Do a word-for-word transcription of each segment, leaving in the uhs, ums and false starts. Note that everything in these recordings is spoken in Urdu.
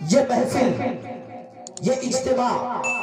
یہ محفل، یہ اجتماع،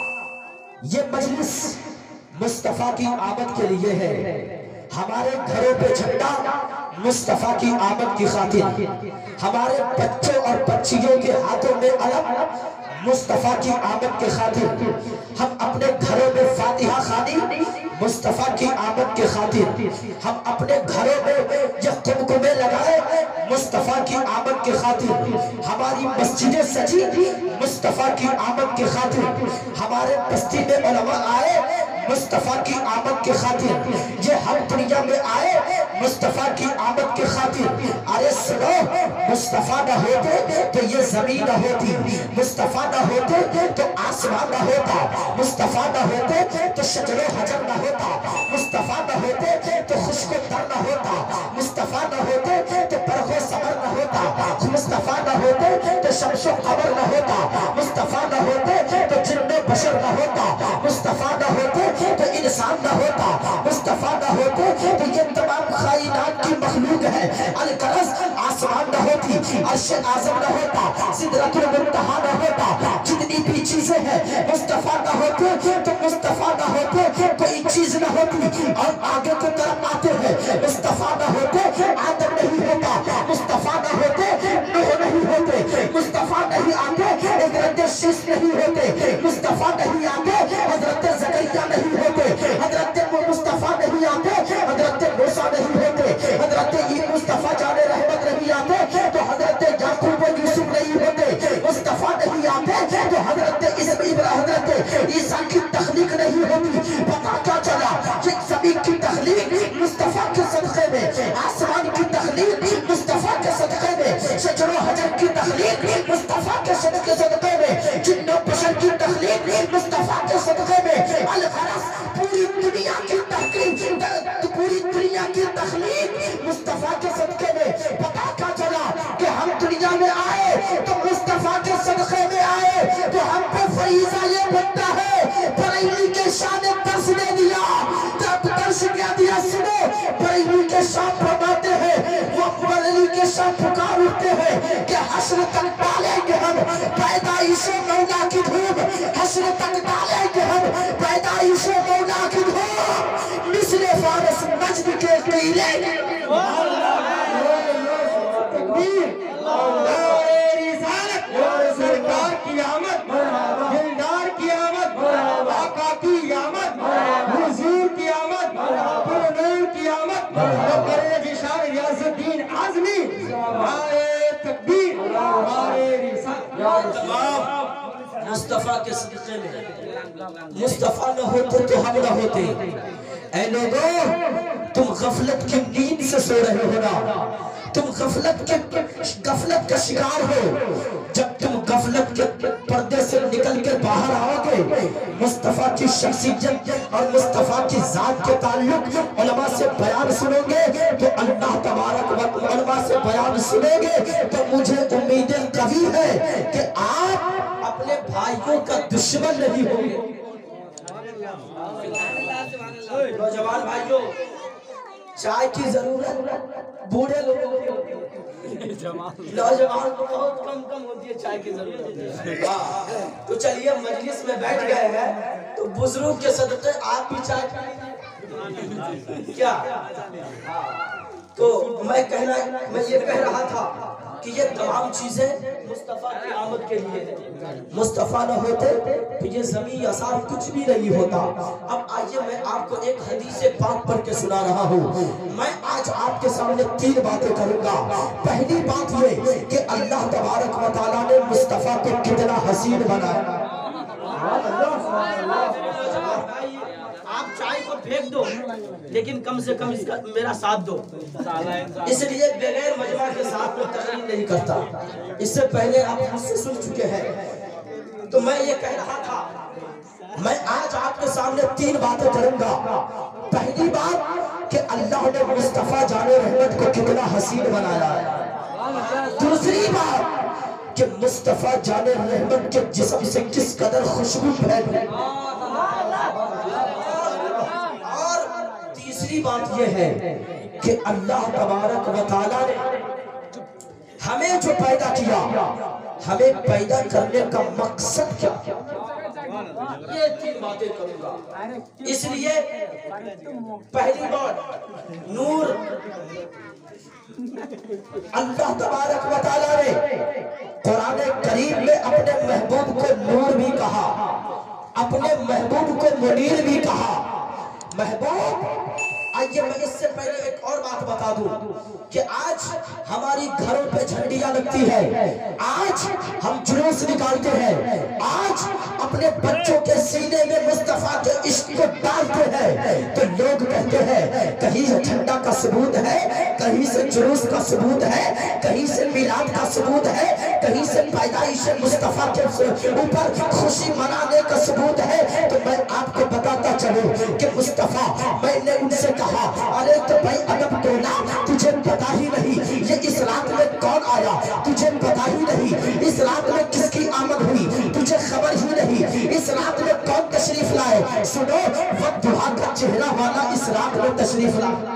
یہ مجلس مصطفیٰ کی آمد کے لیے ہے۔ ہمارے گھروں پہ جھنڈا مصطفیٰ کی آمد کی خاطر، ہمارے بچوں اور بچیوں کے ہاتھوں میں علم مصطفیٰ کی آمد کے خاطر، ہم اپنے گھروں میں فاتحہ خوانی مصطفیٰ کی آمد کے خاطر، ہم اپنے گھروں میں یہ قمقمے لگائے مصطفیٰ کی آمد کے خاطر، ہماری مسجدیں سجی مصطفیٰ کی آمد کے خاطر، ہمارے بستی میں علماء آئے مصطفیٰ کی آمد کے خاطر، یہ ہم دنیا میں آئے مصطفیٰ کی آمد کے خاطر۔ ارے سنو، مصطفیٰ نہ ہوتے تو یہ زمین نہ ہوتی، مصطفیٰ نہ ہوتے تو آسمان نہ ہوتا، مصطفیٰ نہ ہوتے تو شجر و حجر نہ ہوتا، مصطفیٰ نہ ہوتے تو خشک و تر نہ ہوتا، مصطفیٰ نہ ہوتے تو برق و صبر نہ ہوتا، مصطفیٰ نہ ہوتے تو شمس و قمر نہ ہوتا، مصطفیٰ نہ ہوتے تو جن و بشر نہ ہوتا، مصطفیٰ نہ ہوتے تو انسان نہ ہوتا، مصطفیٰ نہ ہوتے تو یہ تمام کائنات کی مخلوق ہے، الغرض آسمان نہ ہوتی، عرش اعظم نہ ہوتا، سدرۃ المنتہا نہ ہوتا، جتنی بھی چیزیں ہیں مصطفیٰ نہ ہوتے تو مصطفیٰ نہ ہوتے کوئی چیز نہ ہوتی۔ اور آگے کی طرف آتے ہیں، مصطفیٰ نہ ہوتے آدم نہیں ہوتا، مصطفیٰ نہ ہوتے نوح نہیں ہوتے، مصطفیٰ نہیں آتے حضرت شیش نہیں ہوتے، مصطفیٰ نہیں آتے حضرت زکریا نہیں ہوتے، حضرت مصطفیٰ نہیں آتے حضرت موسیٰ نہیں ہوتے، حضرت مصطفیٰ جان رحمت نہیں آتے تو حضرت یعقوب و یوسف نہیں ہوتے، مصطفیٰ نہیں آتے تو حضرت حضرت عیسیٰ کی تخلیق نہیں ہوتی۔ پتہ کیا چلا کہ زمین کی تخلیق مصطفیٰ کے صدقے میں، آسمان کی تخلیق مصطفیٰ کے صدقے میں، شجر و حجر کی تخلیق مصطفیٰ کے صدقے میں، جن و بشر کی تخلیق مصطفیٰ کے صدقے میں، الغرض پوری دنیا کی تحقیق پوری دنیا کی تخلیق مصطفیٰ کے صدقے میں۔ پتہ کیا چلا کہ ہم دنیا میں آئے تو مصطفیٰ کے صدقے میں آئے، تو ہم پہ فریضہ یہ بنتا ہے، بریلی کے شاہ نے درس دے دیا، تب درس کیا دیا سنو، بریلی کے شاہ فرماتے ہیں، وہ بریلی کے شاہ پکار اٹھتے ہیں کہ حشر تک ڈالیں گے ہم پیدائش مولا کی دھوم، حشر تک ڈالیں گے ہم پیدائش مولا کی دھوم، مثل فارس نجد کے قیلے تکبیر سرکار کی آمد، دلدار کی آمد، آقا کی آمد، حضور کی آمد، پرنور کی آمد، بقرے جشار ریاض الدین عظمی، آئے تکبیر، آئے رسالت، مصطفیٰ کے صدقے میں۔ مصطفیٰ نہ ہوتے تو ہم نہ ہوتے۔ اے لوگوں، تم غفلت کی نیند سے سو رہے ہو نا، تم غفلت کے غفلت کا شکار ہو۔ جب تم غفلت کے پردے سے نکل کے باہر آؤ گے، مصطفیٰ کی شخصیت اور مصطفیٰ کی ذات کے تعلق علماء سے بیان سنو گے تو اللہ تبارک و علماء سے بیان سنو گے تو مجھے امید قوی ہے کہ آپ اپنے بھائیوں کا دشمن نہیں ہوں گے۔ نوجوان بھائیوں، چائے کی ضرورت بوڑھے لوگوں کو ہوتی ہے، نوجوان کو بہت کم کم ہوتی ہے چائے کی ضرورت۔ تو چلیے مجلس میں بیٹھ گئے ہیں تو بزرگ کے صدقے آپ بھی چائے پئیں کیا؟ تو میں کہنا میں یہ کہہ رہا تھا کہ یہ تمام چیزیں مصطفیٰ کی آمد کے لیے ہیں۔ مصطفیٰ نہ ہوتے تو یہ زمین آسمان کچھ بھی نہیں ہوتا۔ اب آئیے میں آپ کو ایک حدیث پاک پڑھ کے سنا رہا ہوں۔ میں آج آپ کے سامنے تین باتیں کروں گا۔ پہلی بات یہ کہ اللہ تبارک و تعالیٰ نے مصطفیٰ کو کتنا حسین بنایا۔ آپ چائے کو پھینک دو لیکن کم سے کم اس کا میرا ساتھ دو، اس لیے بغیر مجمع کے ساتھ میں تقریر نہیں کرتا۔ اس سے پہلے آپ ہم سے سن چکے ہیں۔ تو میں یہ کہہ رہا تھا، میں آج آپ کے سامنے تین باتیں کروں گا۔ پہلی بات کہ اللہ نے مصطفیٰ جان رحمت کو کتنا حسین بنایا ہے۔ دوسری بات کہ مصطفیٰ جان رحمت کے جسم سے کس قدر خوشبو پھیل رہی ہے۔ تیسری بات یہ ہے کہ اللہ تبارک و تعالیٰ نے ہمیں جو پیدا کیا हमें पैदा करने का मकसद क्या, ये तीन बातें करूंगा। इसलिए पहली बात, नूर, अल्लाह तबारक व तआला ने कुरान करीम में अपने महबूब को नूर भी कहा, अपने महबूब को मुनीर भी कहा। महबूब, आइए मैं इससे पहले एक और बात बता दूं कि आज हमारी घरों पे झंडियां लगती है, आज हम जुलूस निकालते हैं, आज अपने बच्चों के सीने में मुस्तफा के इश्क को डालते हैं, तो लोग कहते हैं कहीं से झंडा का सबूत है, कहीं से जुलूस का सबूत है, कहीं से मिलाद का सबूत है, कहीं से पैदाइश मुस्तफा के ऊपर खुशी मनाने का सबूत है। तो मैं आपको बताता चलूं कि मुस्तफा, मैंने उनसे कहा, अरे तो भाई अदब टोला, तुझे पता ही नहीं ये इस रात में कौन आया, तुझे पता ही नहीं इस रात में किसकी आमद हुई, तुझे खबर ही नहीं इस रात में कौन तशरीफ लाए। सुनो, वक्त दुहा का चेहरा वाला इस रात में तशरीफ लाए,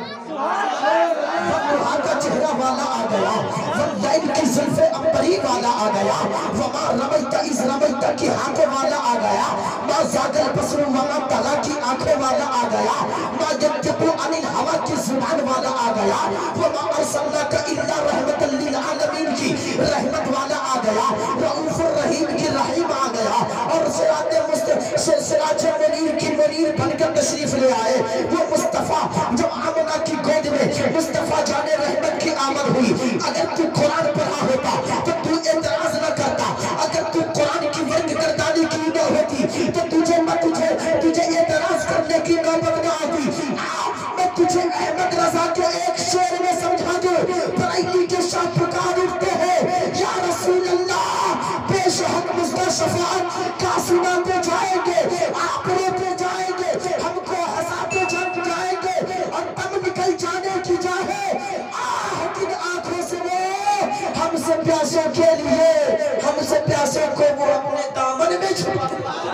का चेहरा वाला आ गया, वल्लैल की जुल्फे अंबरी वाला आ गया, वमा रमैता इस रमैता की हाथों वाला आ गया, मा ज़ागल बसरु वमा तला की आंखों वाला आ गया, मा यंतिकु अनिल हवा की जुबान वाला आ गया, वमा अरसलनाका इल्ला रहमतल लिल आलमीन की रहमत वाला आ गया, रऊफुर रहीम की रहीम आ गया, और सिराजे मुस्त सिराजे मुनीर की मुनीर बनकर तशरीफ ले आए। वो मुस्तफा जो आमना की गोद में मुस्तफा जाने रहमत की आमद हुई। अगर तू कुरान पढ़ा होता तो तू एतराज न करता, अगर तू कुरान की वर्ग गर्दानी की न होती तो तुझे मैं तुझे तुझे एतराज करने की नौबत न आती। मैं तुझे अहमद रजा के एक शेर में समझा दूं, बरेली के शाह पुकार उठते हैं, या रसूल अल्लाह, बेशक मुझको शफाअत का सुनाते जाएंगे, आप रोते जाएंगे, हमको हंसाते जाएंगे, और तब निकल जाने की चाहे आहतिन आंखों से वो हमसे प्यासों के लिए, हमसे प्यासों को वो अपने दामन में छुपा।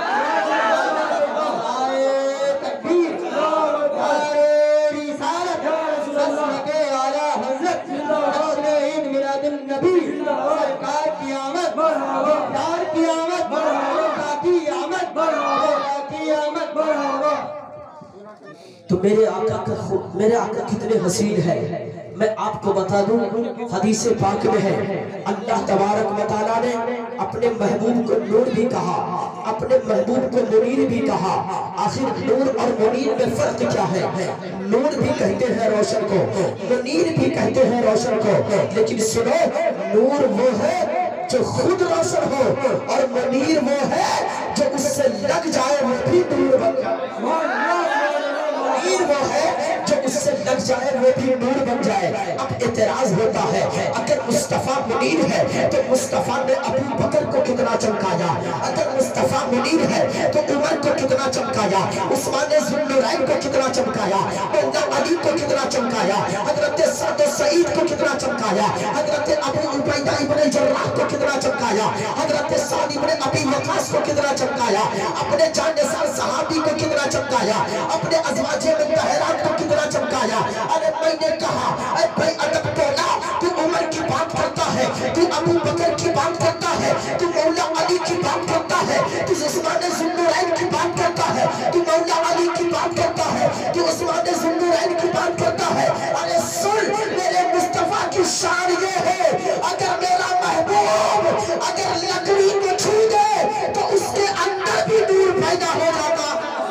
तो मेरे आका का खुद, मेरे आका कितने हसीन है, मैं आपको बता दूं, हदीस पाक में है, अल्लाह तबारक व तआला ने अपने महबूब को नूर भी कहा, अपने महबूब को मुनीर भी कहा। आखिर नूर और मुनीर में फर्क क्या है? नूर भी कहते हैं रोशन को, मुनीर भी कहते हैं रोशन को, लेकिन सुनो, नूर वो है जो खुद रोशन हो, और मुनीर वो है जो उससे लग जाए वो भी नूर बन जाए। मुनीर वो है जो उससे लग जाए वो भी नूर बन जाए। अब एतराज होता है, अगर मुस्तफा मुनीर है तो मुस्तफा ने अबू बकर को कितना चमकाया, अगर मुस्तफा मुनीर है तो उमर को कितना चमकाया, उस्मान ज़ुन्नुरैन को कितना चमकाया, मौला अली को कितना चमकाया, हजरत साद सईद को कितना चमकाया, हजरत अबू उबैदा इब्न जर्राह को कितना चमकाया, हजरत साद इब्न अबी वक़ास को कितना चमकाया, अपने जानिसार सहाबी को कितना चमकाया, अपने अज़वाजे में तहरात को कितना चमकाया। अरे मैंने कहा, अरे भाई अदब टोला, तू उमर की बात करता है, तू अबू बकर की बात करता है, तू मौला अली की बात करता है, तू उस्मान ज़ुन्नुरैन की बात करता है, तू मौला अली की बात करता है, तू उस्मान ज़ुन्नुरैन की बात करता है। अरे सुन, मेरे मुस्तफा की शान ये है, अगर मेरा महबूब अगर लकड़ी को छू दे तो उसके अंदर भी नूर पैदा हो जाता।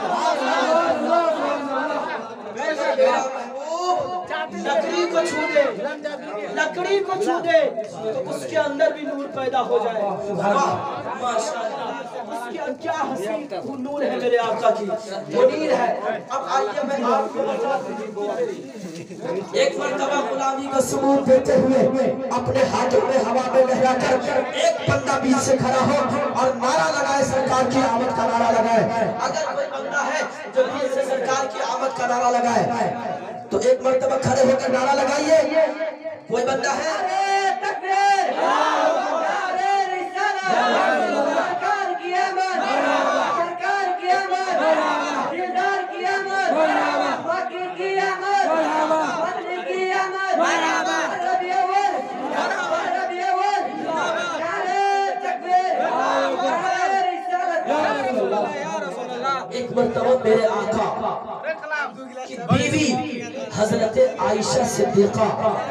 लकड़ी को छू दे, लकड़ी को छू दे तो उसके अंदर भी नूर पैदा हो जाए। उसके क्या हसीन नूर है मेरे आका की, मुनीर है। अब आइए मैं आपको बता दूं, एक मर्तबा गुलामी का सबूत देते हुए अपने हाथों में हवा में लहराकर एक बंदा बीच से खड़ा हो और नारा लगाए, सरकार की आमद का नारा लगाए। अगर कोई बंदा है जो बीच से सरकार की आमद का नारा लगाए तो एक मर्तबा खड़े होकर नारा लगाइए। कोई बंदा है? तकबीर, सरकार की आमद, सरकार की आमद, दिलदार की आमद, फकीर की आमद, बंदे की आमद, रबी अव्वल, रबी अव्वल, नारे ایک مرتبہ میرے آقا کی بیوی حضرت عائشہ صدیقہ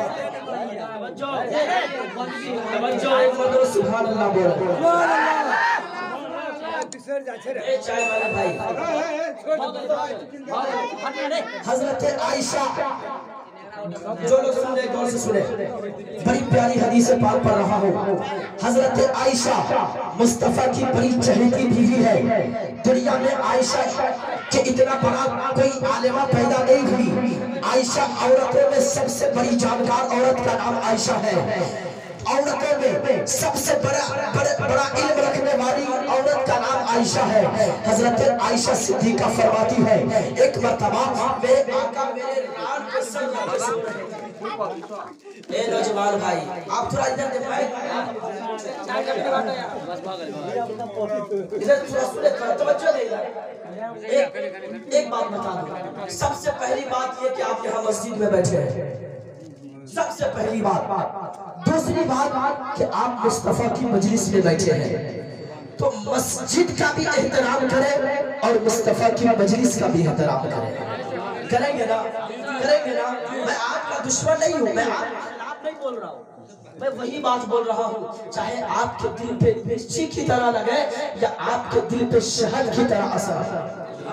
سبحان اللہ بول حضرت عائشہ جو لوگ سن رہے دور سے سنے بڑی پیاری حدیث پاک پڑھ رہا ہوں. حضرت عائشہ مصطفیٰ کی بڑی چہیتی بیوی ہے. دنیا میں عائشہ کہ اتنا بڑا کوئی عالمہ پیدا نہیں ہوئی. عائشہ عورتوں میں سب سے بڑی جانکار عورت کا نام عائشہ ہے. عورتوں میں سب سے بڑا بڑا علم رکھنے والی عورت کا نام عائشہ ہے. حضرت عائشہ صدیقہ فرماتی ہے ایک مرتبہ میرے آقا میرے ران کے سر لگے سو رہے تھے. اے نوجوان بھائی آپ تھوڑا ادھر دیکھائیں ادھر تھوڑا سنے تھوڑا توجہ دے ایک بات بتا دوں. سب سے پہلی بات یہ کہ آپ یہاں مسجد میں بیٹھے ہیں. سب سے پہلی بات. دوسری بات کہ آپ مصطفیٰ کی مجلس میں بیٹھے ہیں تو مسجد کا بھی احترام کریں اور مصطفیٰ کی مجلس کا بھی احترام کریں. کریں گے نا کریں گے نا. میں آپ کا دشمن نہیں ہوں. میں آپ نہیں بول رہا ہوں. میں وہی بات بول رہا ہوں چاہے آپ کے دل پہ مرچی کی طرح لگے یا آپ کے دل پہ شہد کی طرح اثر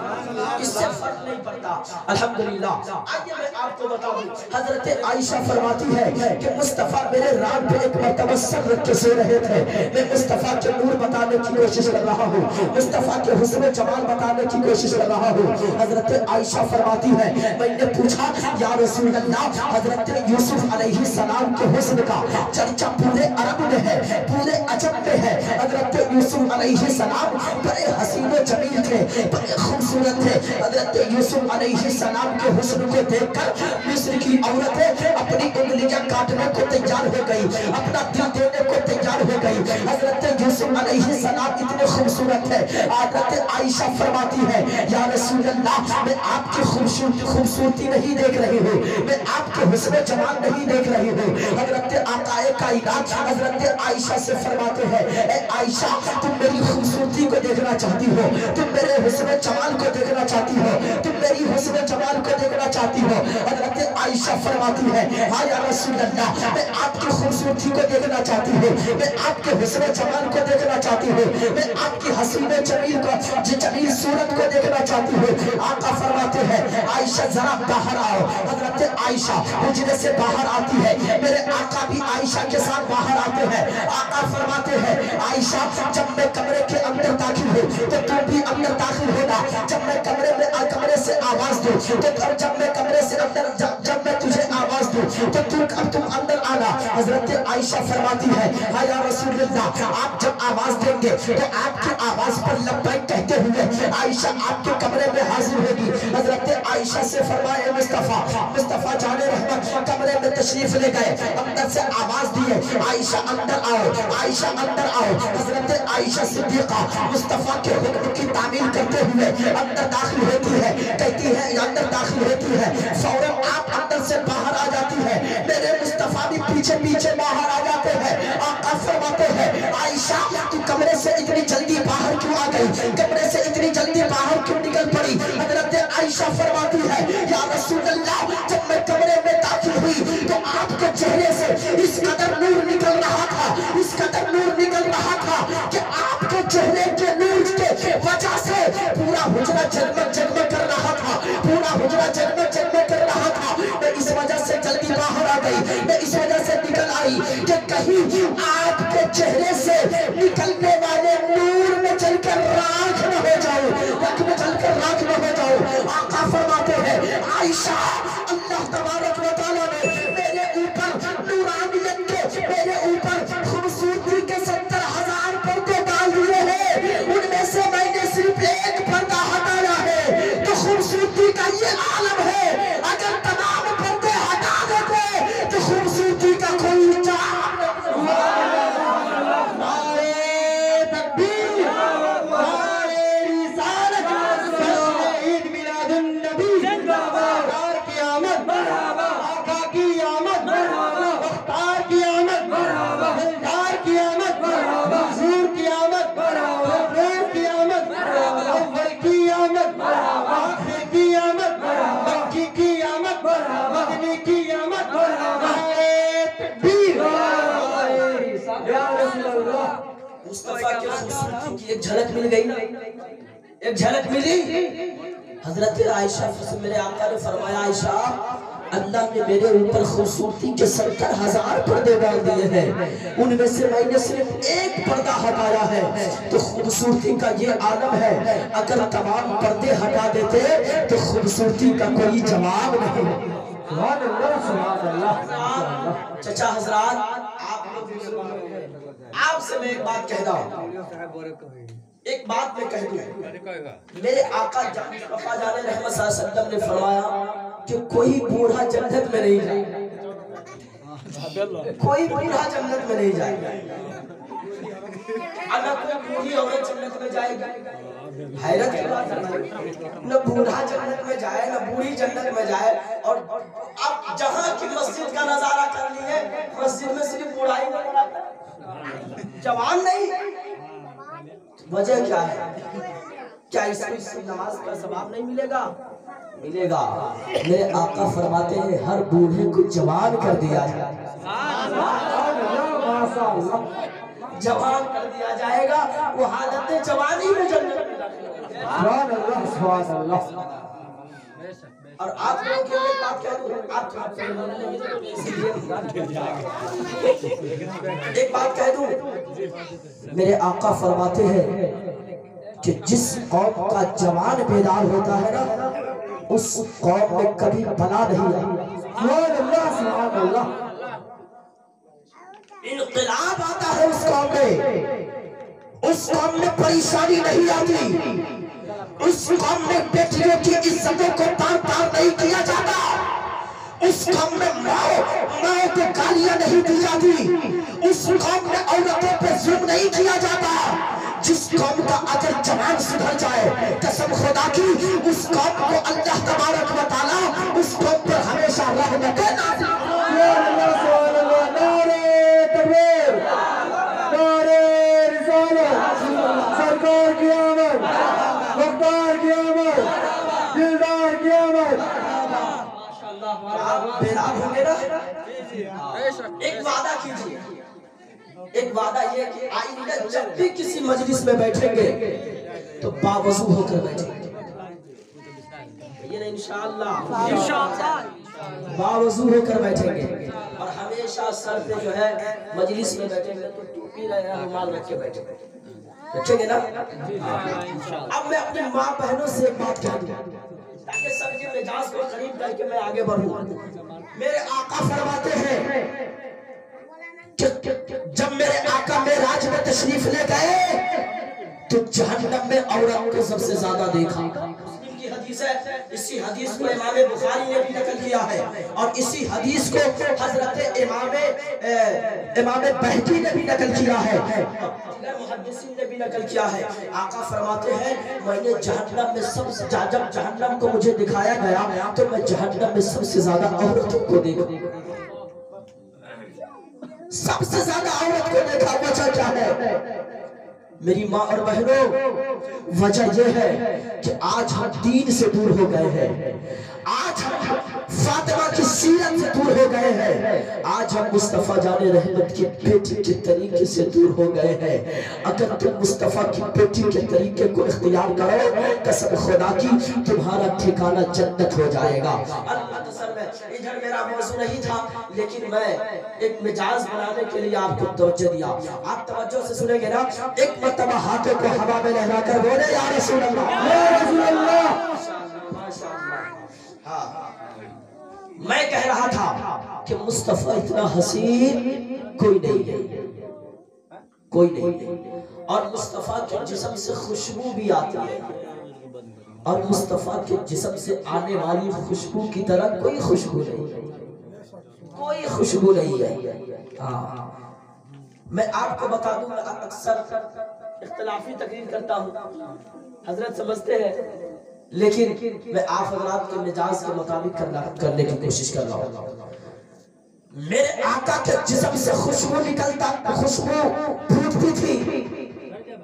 اس سے فرق نہیں پڑتا. الحمدللہ. آئیے میں آپ کو بتاؤں حضرت عائشہ فرماتی ہے کہ مصطفیٰ میرے ران پہ ایک مرتبہ سر رکھ کے سو رہے تھے. میں مصطفیٰ کے نور بتانے کی کوشش کر رہا ہوں. مصطفیٰ کے حسن و جمال بتانے کی کوشش کر رہا ہوں. حضرت عائشہ فرماتی ہے میں نے پوچھا یا رسول اللہ حضرت یوسف علیہ السلام کے حسن کا چرچا پورے عرب میں ہے پورے عجم میں ہے. حضرت یوسف علیہ السلام بڑے حسین و جمیل تھے بڑے خوبصورت تھے. حضرت یوسف علیہ السلام کے حسن کو دیکھ کر مصر کی عورتیں اپنی انگلیاں کاٹنے کو تیار ہو گئی اپنا دل دینے کو تیار ہو گئی. حضرت یوسف علیہ السلام اتنے خوبصورت ہے. حضرت عائشہ فرماتی ہے یا رسول اللہ میں آپ کی خوبصورتی خوبصورتی نہیں دیکھ رہی ہوں. میں آپ کے حسن و جمال نہیں دیکھ رہی ہوں. حضرت آقا کائنات حضرت عائشہ سے فرماتے ہیں اے عائشہ تم میری خوبصورتی کو دیکھنا چاہتی ہو تم میرے حسن و جمال کو دیکھنا چاہتی ہو تم میری حسن و جمال کو دیکھنا چاہتی ہو. حضرت عائشہ فرماتی ہے ہاں یا رسول اللہ میں آپ کی خوبصورتی کو دیکھنا چاہتی ہوں میں آپ کے حسن و جمال کو دیکھنا چاہتی ہوں میں آپ کی حسین و جمیل کو جمیل صورت کو دیکھنا چاہتی ہوں. آقا فرماتے ہیں عائشہ ذرا باہر آؤ. حضرت عائشہ حجرے سے باہر آتی ہے. میرے آقا بھی عائشہ کے ساتھ باہر آتے ہیں. آقا فرماتے ہیں عائشہ جب میں کمرے کے اندر داخل ہوں تو تم بھی اندر داخل ہونا. جب میں کمرے میں کمرے سے آواز دوں تو جب میں کمرے سے اندر جب میں تجھے آواز دوں تو تم اب تم اندر آنا. حضرت عائشہ فرماتی ہے ہاں یا رسول اللہ آپ جب آواز دیں گے تو آپ کی آواز پر لبیک کہتے ہوئے عائشہ آپ کے کمرے میں حاضر ہوگی. حضرت عائشہ سے فرمائے مصطفیٰ مصطفیٰ جان رحمت کمرے میں تشریف لے گئے. اندر سے آواز دیے عائشہ اندر آؤ عائشہ اندر آؤ. حضرت عائشہ صدیقہ مصطفیٰ کے حکم کی تعمیل کرتے ہوئے اندر داخل ہوتی ہے. کہتی ہے اندر داخل ہوتی ہے فوراً آپ اندر سے باہر آ جاتی ہے. میرے مصطفیٰ بھی پیچھے پیچھے باہر آ جاتے ہیں. آقا فرماتے ہیں عائشہ تو کمرے سے اتنی جلدی باہر کیوں آ گئی کمرے سے اتنی جلدی باہر کیوں نکل پڑی. حضرت عائشہ فرماتی ہے یا رسول اللہ جب میں کمرے میں داخل ہوئی تو آپ کے چہرے سے اس قدر نور نکل رہا تھا اس قدر نور نکل رہا تھا کہ آپ کے چہرے کے نور کے وجہ سے پورا حجرہ جگمگ جگمگ کر رہا تھا پورا حجرہ جگمگ جگمگ کر رہا تھا. میں اس وجہ سے جلدی باہر آ گئی میں اس وجہ سے نکل آئی کہ کہیں آپ کے چہرے سے نکلنے والے نور میں چل کر راکھ نہ ہو جاؤ رکھ میں چل کر راکھ نہ ہو جاؤ. آقا فرماتے ہیں عائشہ اللہ تبارک و تعالیٰ نے میرے اوپر نورانیت کے میرے اوپر خوبصورتی کے ستر ہزار پردے ڈال دیے ہیں. ان میں سے میں نے صرف ایک پردہ ہٹایا ہے تو خوبصورتی کا یہ عالم ہے. اگر تمام پردے ہٹا دیتے تو خوبصورتی کا کوئی چار نعرے تکبیر نعرے رسالت عید میلاد النبی زندہ باد. مصطفیٰ کی خوبصورتی کی ایک جھلک مل گئی نا، ایک جھلک ملی. حضرت عائشہ سے میرے آقا نے فرمایا عائشہ اللہ نے میرے اوپر خوبصورتی کے ستر ہزار پردے ڈال دیے ہیں، ان میں سے میں نے صرف ایک پردہ ہٹایا ہے. تو خوبصورتی کا یہ عالم ہے، اگر تمام پردے ہٹا دیتے تو خوبصورتی کا کوئی جواب نہیں. سبحان اللہ سبحان اللہ. چچا حضرات آپ لوگ آپ سے میں ایک بات کہہ رہا ہوں، ایک بات میں کہہ دوں. میرے آقا جان مصطفیٰ جان رحمت صلی اللہ علیہ وسلم نے فرمایا کہ کوئی بوڑھا جنت میں نہیں جائے، کوئی بوڑھا جنت میں نہیں جائے گا. اگر کوئی بوڑھی عورت جنت میں جائے گی، حیرت کی بات ہے، نہ بوڑھا جنت میں جائے نہ بوڑھی جنت میں جائے. اور اب جہاں کی مسجد کا نظارہ کر لیے، مسجد میں صرف بوڑھا ہی نظر آتا ہے، جوان نہیں. وجہ کیا ہے؟ کیا اس کو نماز کا ثواب نہیں ملے گا؟ ملے گا. میرے آقا فرماتے ہیں ہر بوڑھے کو جوان کر دیا جائے، جوان کر دیا جائے گا، وہ حالت جوانی میں جنت میں داخل ہوگا. اور آپ لوگوں کی ایک بات کہہ دوں، آپ ایک بات کہہ دوں، میرے آقا فرماتے ہیں کہ جس قوم کا جوان بیدار ہوتا ہے نا اس قوم میں کبھی بلا نہیں آئی. سبحان اللہ سبحان اللہ. انقلاب آتا ہے اس قوم میں، اس قوم میں پریشانی نہیں آتی، اس قوم میں بیٹیوں کی عزتوں کو تار تار نہیں کیا جاتا، اس قوم میں ماں ماں کو گالیاں نہیں دی جاتی، اس قوم میں عورتوں پہ ظلم نہیں کیا جاتا. جس قوم کا اگر جوان سدھر جائے قسم خدا کی اس قوم کو اللہ تبارک و تعالی اس قوم پر ہمیشہ رحمت نازل. سبحان اللہ سبحان اللہ. نعرہ تکبیر، نعرہ رسالت، سرکار کی آمد، مختار کی آمد، دلدار کی آمد. آپ بیدار ہوں گے نا؟ ایک وعدہ کیجئے، ایک وعدہ یہ کہ آئندہ جب بھی کسی مجلس میں بیٹھیں گے تو باوضو ہو کر بیٹھیں گے. یہ نا انشاءاللہ باوضو ہو کر بیٹھیں گے. اور ہمیشہ سر پہ جو ہے مجلس میں بیٹھیں گے تو ٹوپی رہے رومال رکھ کے بیٹھیں گے، بیٹھیں گے نا. اب میں اپنے ماں بہنوں سے ایک بات کہہ دوں تاکہ سب کے مزاج کو قریب کر کے میں آگے بڑھوں. میرے آقا فرماتے ہیں جب میرے آقا معراج میں تشریف لے گئے تو جہنم میں عورت کو سب سے زیادہ دیکھا. مسلم کی حدیث ہے، اسی حدیث کو امام بخاری نے بھی نقل کیا ہے اور اسی حدیث کو حضرت امام امام بہقی نے بھی نقل کیا ہے، محدثین نے بھی نقل کیا ہے. آقا فرماتے ہیں میں نے جہنم میں سب سے جب جہنم کو مجھے دکھایا گیا تو میں جہنم میں سب سے زیادہ عورتوں کو دیکھا، سب سے زیادہ عورت کو دیکھا. وجہ کیا ہے میری ماں اور بہنوں؟ وجہ یہ ہے کہ آج ہم دین سے دور ہو گئے ہیں، آج ہم فاطمہ کی سیرت سے دور ہو گئے ہیں، آج ہم مصطفیٰ جان رحمت کی بیٹی کے طریقے سے دور ہو گئے ہیں. اگر تم مصطفیٰ کی بیٹی کے طریقے کو اختیار کرو قسم خدا کی تمہارا ٹھکانہ جنت ہو جائے گا. ادھر میرا موضوع نہیں تھا لیکن میں ایک مجاز بنانے کے لیے آپ کو توجہ دیا. آپ توجہ سے سنیں گے نا. ایک مرتبہ ہاتھوں کو ہوا میں لہرا کر بولے یا رسول اللہ، یا رسول اللہ. میں کہہ رہا تھا کہ مصطفیٰ اتنا حسین کوئی نہیں ہے، کوئی نہیں ہے. اور مصطفیٰ کے جسم سے خوشبو بھی آتی ہے اور مصطفیٰ کے جسم سے آنے والی خوشبو کی طرح کوئی خوشبو نہیں، کوئی خوشبو نہیں ہے. ہاں میں آپ کو بتا دوں، میں اکثر اختلافی تقریر کرتا ہوں، حضرت سمجھتے ہیں، لیکن میں آپ حضرات کے مزاج کے مطابق کرنے کی کوشش کر رہا ہوں. میرے آقا کے جسم سے خوشبو نکلتا، خوشبو پھوٹتی تھی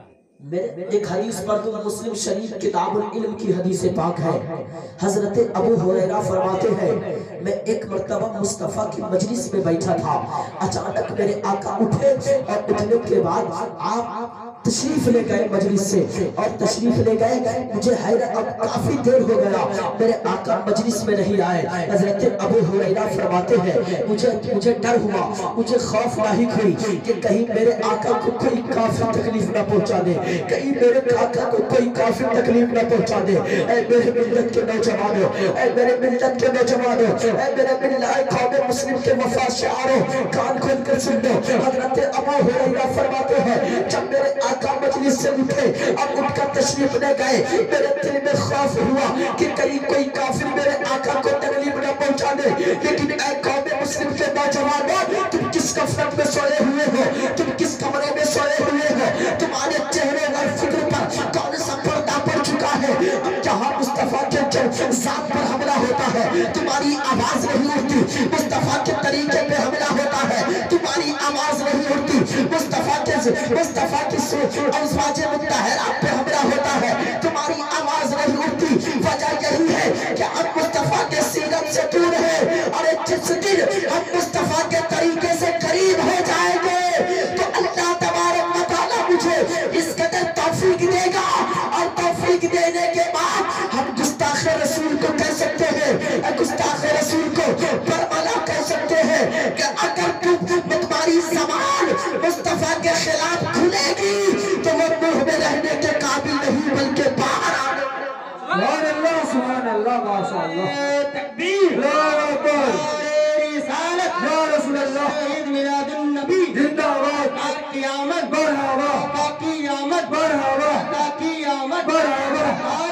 میرے ایک حدیث پر تو مسلم شریف کتاب العلم کی حدیث پاک ہے، حضرت ابو ہریرہ فرماتے ہیں میں ایک مرتبہ مصطفیٰ کی مجلس میں بیٹھا تھا، اچانک میرے آقا اٹھے اور اٹھنے کے بعد آپ تشریف لے گئے مجلس سے، اور تشریف لے گئے، مجھے حیرت اب کافی دیر ہو گیا میرے آقا مجلس میں نہیں آئے۔ حضرت ابو ہریرہ فرماتے ہیں مجھے مجھے ڈر ہوا، مجھے خوف لاحق ہوئی کہ کہیں میرے آقا کو کوئی کافر تکلیف نہ پہنچا دے، کہیں میرے آقا کو کوئی کافر تکلیف نہ پہنچا دے۔ اے میرے ملت کے نوجوانوں، اے میرے ملت کے نوجوانوں، اے میرے ملت قوم مسلم کے وفا شعاروں، کان کھول کر سن لو۔ حضرت ابو ہریرہ فرماتے ہیں جب میرے آقا مجلس سے اٹھے اور اٹھ کر تشریف لے گئے، میرے دل میں خوف ہوا کہ کہیں کوئی کافر میرے آقا کو تکلیف نہ پہنچا دے۔ لیکن اے قوم مسلم کے نوجوانوں، تم کس کفرت میں سوئے ہوئے ہو، تم کس کمرے میں سوئے ہوئے ہو، تمہارے چہرے اور فکر پر کون سا پردہ پڑ چکا ہے؟ اب جہاں مصطفیٰ کے ذات پر حملہ ہوتا ہے تمہاری آواز نہیں اٹھتی، مصطفیٰ کے طریقے پہ حملہ ہوتا ہے تمہاری آواز نہیں اٹھتی، مصطفیٰ کے مصطفیٰ کی ازواج مطہرات پہ حملہ ہوتا ہے تمہاری آواز نہیں اٹھتی۔ وجہ یہی ہے کہ ہم مصطفیٰ کے سیرت سے دور ہیں، اور جس دن ہم مصطفیٰ کے طریقے سے قریب ہو جائیں گے تو اللہ تبارک و تعالیٰ مجھے اس قدر توفیق دے گا، اور توفیق دینے کے بعد ہم گستاخ رسول کو کہہ سکتے ہیں، گستاخ رسول کو برملا کہہ سکتے ہیں کہ اگر تمہاری زبان مصطفیٰ کے خلاف کھلے گی تو وہ منہ میں رہنے کے قابل نہیں بلکہ باہر آنے۔ سبحان اللہ سبحان اللہ ماشاءاللہ، تکبیر، اللہ اکبر، رسالت یا رسول اللہ، عید میلاد النبی زندہ باد، قیامت مرحبا، قیامت مرحبا، قیامت مرحبا،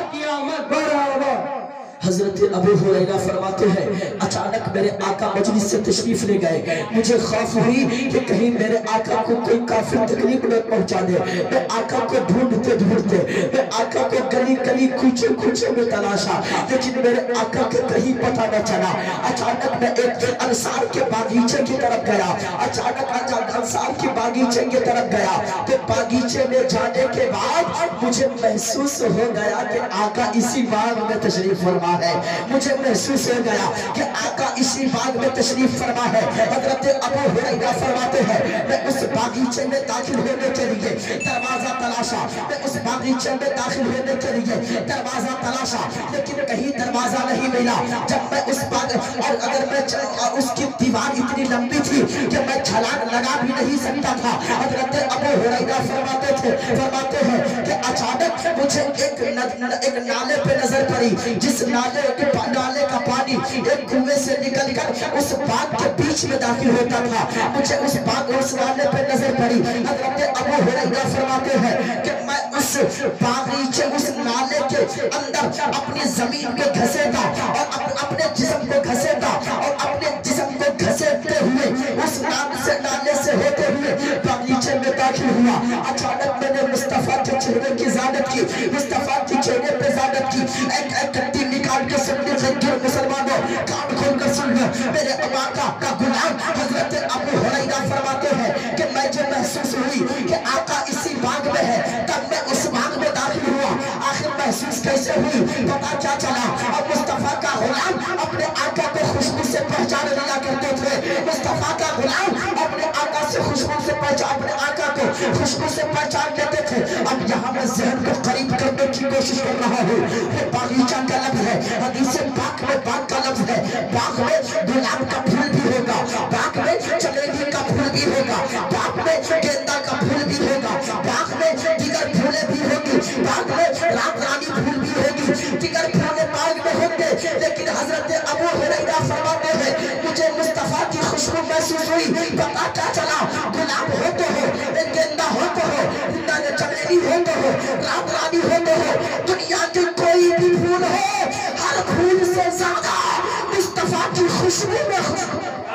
قیامت مرحبا۔ حضرت ابو ہریرہ فرماتے ہیں اچانک میرے آقا مجلس سے تشریف لے گئے، مجھے خوف ہوئی کہ کہیں میرے آقا کو کوئی کافر تکلیف نہ پہنچا دے۔ میں آقا کو ڈھونڈتے ڈھونڈتے میں آقا کو گلی گلی کوچے کوچے میں تلاشا، لیکن میرے آقا کے کہیں پتہ نہ چلا۔ اچانک میں ایک انصار کے باغیچے کی طرف گیا، اچانک انصار کی باغیچے کی طرف گیا تو باغیچے میں جانے کے بعد مجھے محسوس ہو گیا کہ آقا اسی باغ میں تشریف فرما ہے، مجھے محسوس ہو گیا کہ آقا اسی باغ میں تشریف فرما ہے۔ حضرت ابو ہریرہ فرماتے ہیں میں اس باغیچے میں داخل ہونے کے لیے دروازہ تلاشا، میں اس باغیچے میں داخل ہونے کے لیے دروازہ تلاشا، لیکن کہیں دروازہ نہیں ملا۔ جب میں اس باغ اور اگر میں اس کی دیوار اتنی لمبی تھی کہ میں چھلانگ لگا بھی نہیں سکتا تھا۔ حضرت ابو ہریرہ فرماتے تھے فرماتے ہیں کہ اچانک مجھے ایک ایک نالے پہ نظر پڑی، جس نالے کے نالے کا پانی ایک کنویں سے نکل کر اس باغ کے بیچ میں داخل ہوتا تھا۔ مجھے اس باغ اس نالے پہ نظر پڑی۔ حضرت ابو ہریرہ فرماتے ہیں کہ میں اس باغیچے اس نالے کے اندر اپنی زمین کو گھسیتا اور اپنے جسم کو گھسیتا اور اپنے جسم کو گھسیٹتے ہوئے اس نام سے نالے سے ہوتے ہوئے باغیچے میں داخل ہوا۔ اچانک میں نے مصطفیٰ کے چہرے کی زیادت کی، مصطفیٰ کے چہرے پہ زیادت کی۔ ایک ایک کٹی نکال کے سننے زنجیر مسلمانوں کان کھول کر سن لو، میرے آقا کا غلام حضرت ابو ہریرہ فرماتے ہیں کہ میں جو محسوس ہوئی کہ آقا اسی باغ میں ہے، تب میں اس باغ میں داخل ہوا۔ آخر محسوس کیسے ہوئی پتا کیا چلا؟ اب مصطفیٰ کا غلام اپنے آقا کو خوشبو سے پہچان لیا کرتے تھے، مصطفیٰ کا غلام اپنے آقا سے خوشبو سے پہچان اپنے آقا کو خوشبو سے پہچان لیتے تھے۔ اب یہاں میں ذہن کو قریب کرنے کی کوشش کر رہا ہوں، یہ باغیچہ کا لفظ ہے، حدیث پاک میں باغ کا لفظ ہے۔ باغ میں گلاب کا پھول بھی ہوگا، باغ میں چمیلی کا پھول بھی ہوگا، باغ میں گیندا کا پھول بھی ہوگا، باغ میں دیگر پھولیں بھی ہوگی، باغ میں رات رانی پھول بھی ہوگی، دیگر پھولیں باغ میں ہوں گے۔ لیکن حضرت ابو ہریرہ فرماتے ہیں مجھے مصطفیٰ کی خوشبو محسوس ہوئی۔ پتا کیا چلا؟ گلاب ہو تو ہو، گیندا ہو تو ہو، چمیلی ہو تو ہو، رات رانی ہو تو ہو، دنیا کے کوئی بھی پھول ہو، ہر پھول سے زیادہ مصطفیٰ کی خوشبو میں خوشبو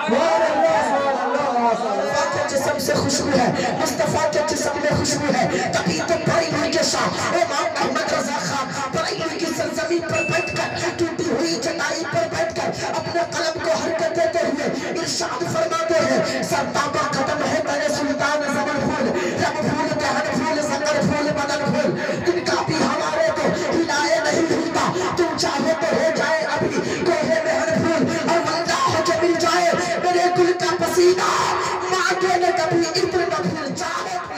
مصطفیٰ کے جسم سے خوشبو ہے، مصطفیٰ کے جسم میں خوشبو ہے۔ تبھی تو بڑی ہوئی کے شاہ امام احمد رضا خان بڑی ہوئی کی سرزمین پر بیٹھ کر ٹوٹی ہوئی چٹائی پر بیٹھ کر اپنے قلم کو حرکت دیتے ہوئے ارشاد فرماتے ہیں سرتابہ قدم ہے میرے سلطان زمن پھول، رب پھول دہن پھول زنگر پھول بدن نے کبھی اتنے نہ پھر چاہت